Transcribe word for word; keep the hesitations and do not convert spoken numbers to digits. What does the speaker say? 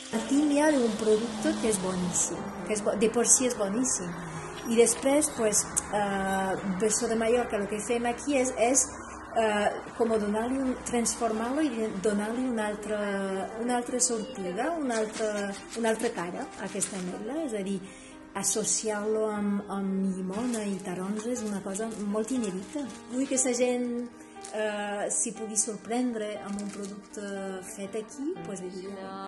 Aquí n'hi ha un producte que és boníssim, que és bo, de per si és boníssim. I després, pues, eh, Beso de Mallorca, el que fem aquí és, és eh, com donar-li un, transformar-lo i donar-li una altra, una altra sortida, una altra, una altra cara a aquesta ametla, és a dir, associar-lo amb, amb llimona i taronja és una cosa molt inèdita. Vull que la gent eh, s'hi pugui sorprendre amb un producte fet aquí, doncs,